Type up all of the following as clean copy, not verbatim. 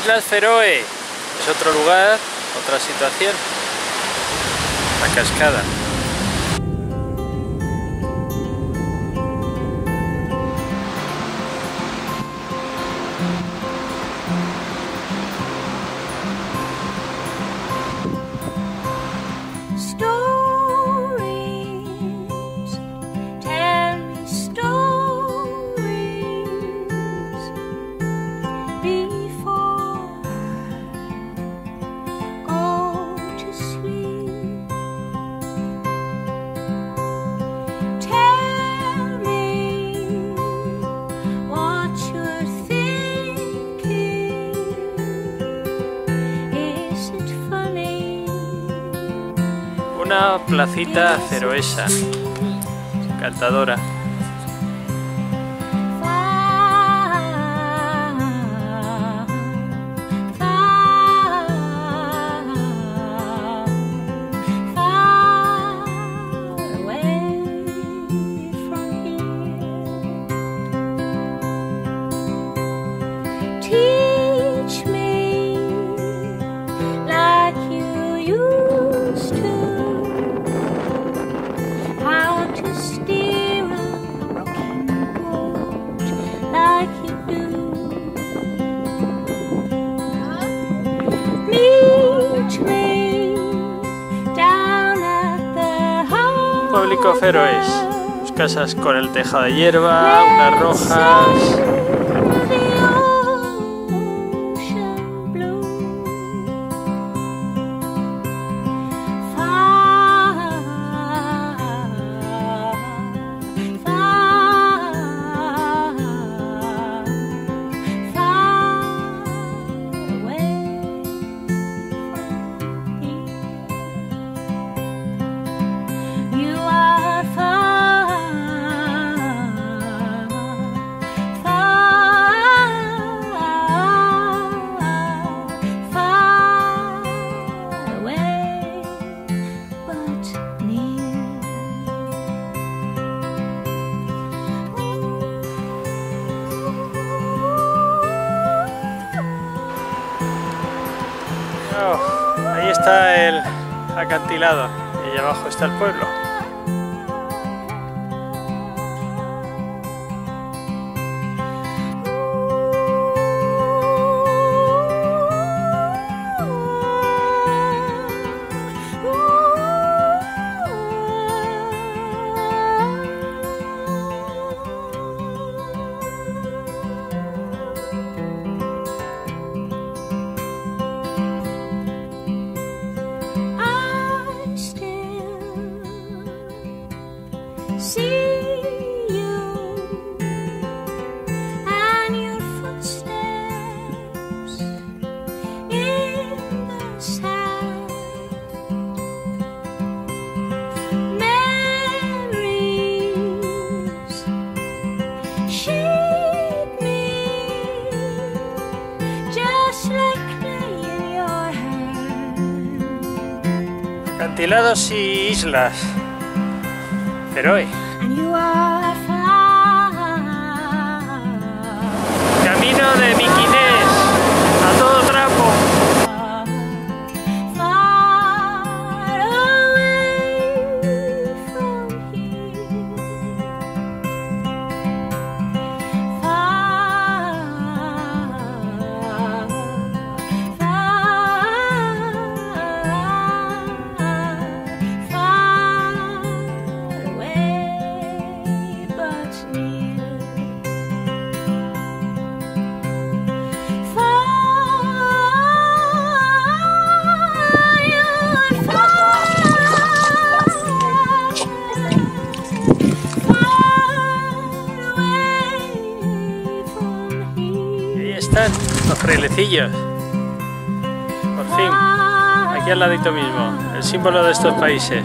Islas Feroe. Es otro lugar, otra situación. La cascada. Una placita feroesa, encantadora. Pueblico feroés, sus casas con el tejado de hierba, unas rojas. Oh, ahí está el acantilado y allá abajo está el pueblo. Acantilados y islas Feroe. Camino de Mykines a todo trapo. Están los frailecillos, por fin, aquí al ladito mismo, el símbolo de estos países.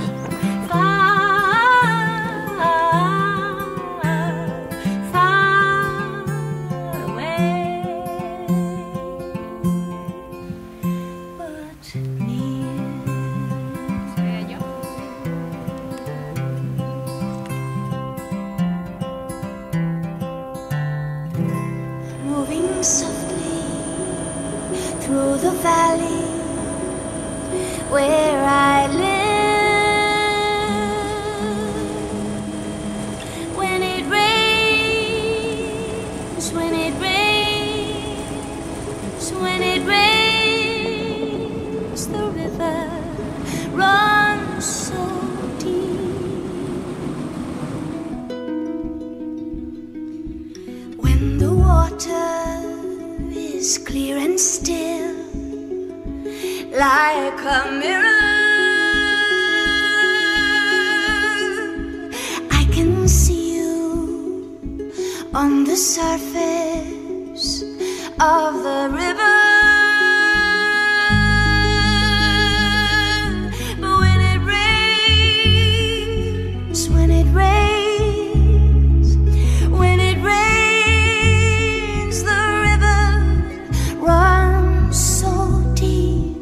Softly through the valley where I live. When it rains, when it rains, when it rains, the river runs so deep. When the water is clear and still, like a mirror, I can see you on the surface of the river. But when it rains, when it rains, when it rains, the river runs so deep.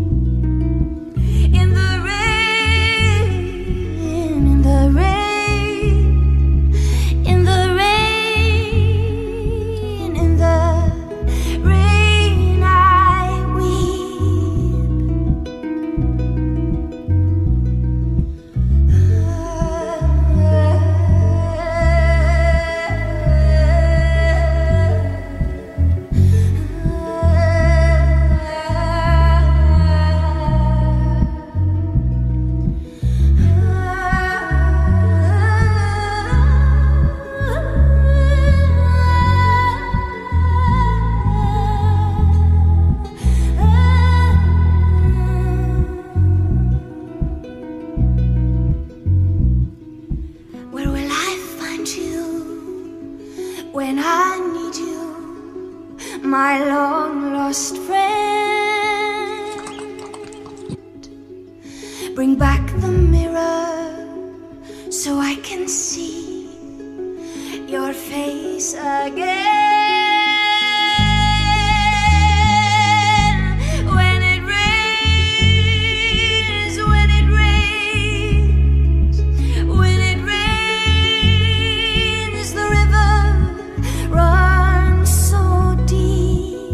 In the rain, in the rain, in the rain, in the rain, I Where will I find you when I need you, my long lost friend? Bring back the mirror so I can see your face again. When it rains, when it rains, when it rains, the river runs so deep.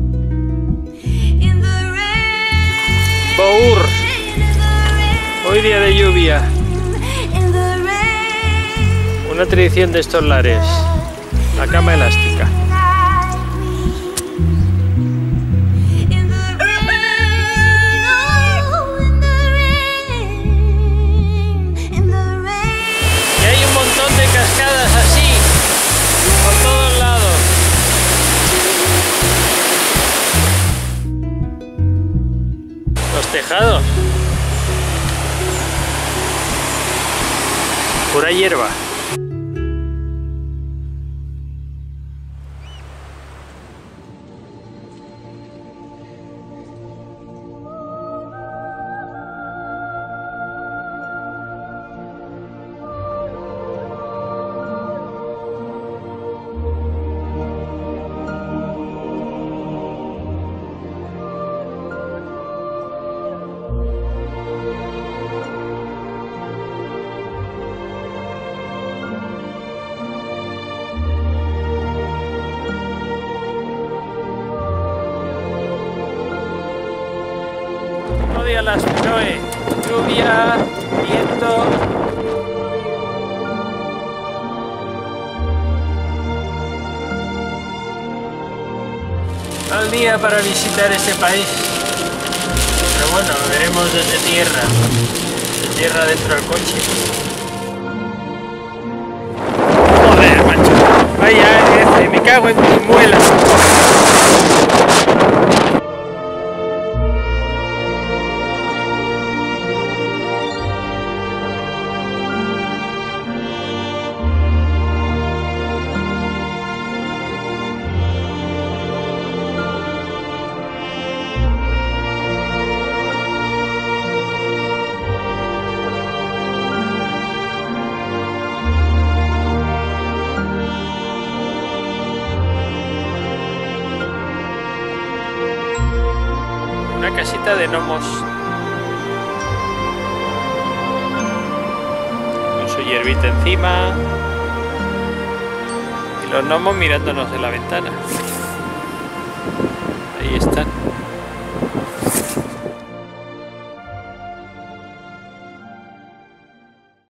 In the rain, Bour, hoy día de lluvia, in the rain, una tradición de estos lares, la cama elástica. in the rain, oh, in the rain, in the rain. Y hay un montón de cascadas así, por todos lados. Los tejados. Pura hierba. Odia las Noe, lluvia, viento. Mal día para visitar este país. Pero bueno, lo veremos desde tierra dentro del coche. Joder, macho. Vaya, me cago en tus muelas. Una casita de gnomos con su hierbita encima y los gnomos mirándonos de la ventana. Ahí están.